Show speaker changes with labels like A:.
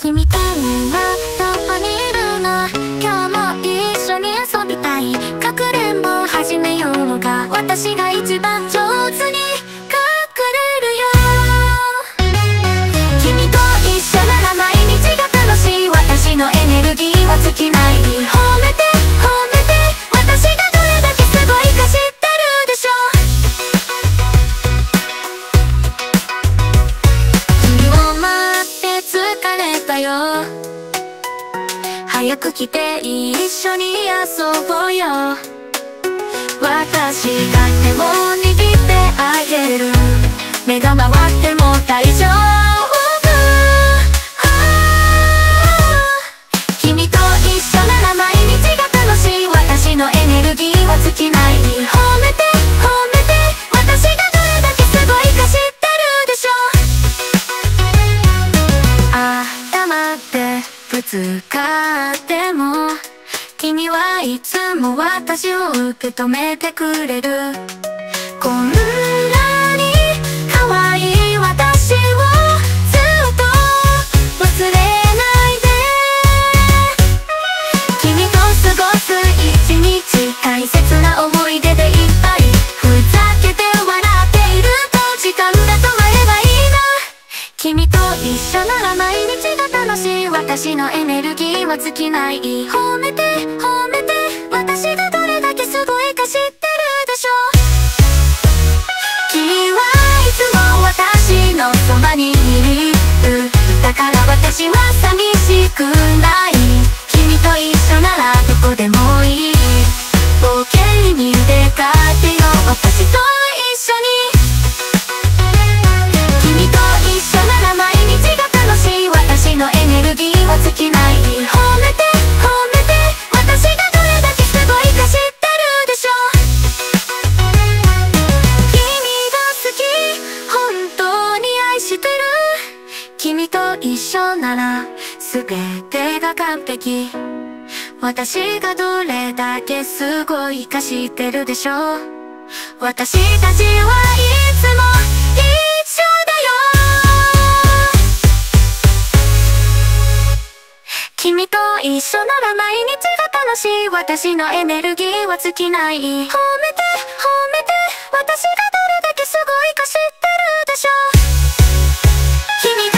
A: 君と今どこにいるの？今日も一緒に遊びたい。かくれんぼ始めようが、私が一番上手に隠れるよ。君と一緒なら毎日が楽しい。私のエネルギーは尽きない。褒めて褒めて、私がどれだけすごいか知ってるでしょ。君を待って疲れたよ。早く来て一緒に遊ぼうよ。私が手を握ってあげる。目が回っても大丈夫。君と一緒なら毎日が楽しい。私のエネルギーは尽きない。褒めて褒めて、私がどれだけすごいか知ってるでしょ。黙ってぶつかっても、君はいつも私を受け止めてくれる。こんなに可愛い私をずっと忘れないで。君と過ごす一日、大切な思い出でいっぱい。ふざけて笑っていると時間が止まればいいな。君と一緒なら毎日が楽しい。私のエネルギーは尽きない。褒めて褒めて、私がどれだけすごいか知ってるでしょ。君はいつも私のそばにいる。だから私は寂しくない。君と一緒ならどこでもいい。冒険に出かけよう、私と一緒に。君と一緒なら毎日が楽しい。私のエネルギーは尽きない。褒めて褒めて、私がどれだけすごいか知ってるでしょ。君が好き、本当に愛してる。君と一緒なら全てが完璧。私がどれだけすごいか知ってるでしょ。私たちはいつも一緒だよ。君と一緒なら毎日が楽しい。私のエネルギーは尽きない。褒めて褒めて、私がどれだけすごいか知ってるでしょ。君